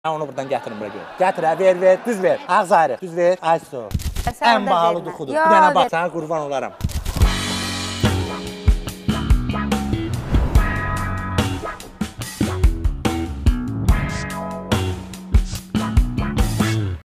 Mən onu buradan gətirin bura gör. Gətir, ver, düz ver. Ağız ayrı, düz ver. Ay su. Ən bahalı duxudur. Bir dənə bax, sənə qurban olaram.